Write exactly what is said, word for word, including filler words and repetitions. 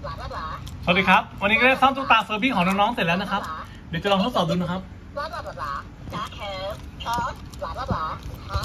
สวัสดีครับวันนี้ก็ได้ซ่อมตุ๊กตาเฟอร์บี้ของน้องๆเสร็จแล้วนะครับเดี๋ยวจะลองทดสอบดูนะครับ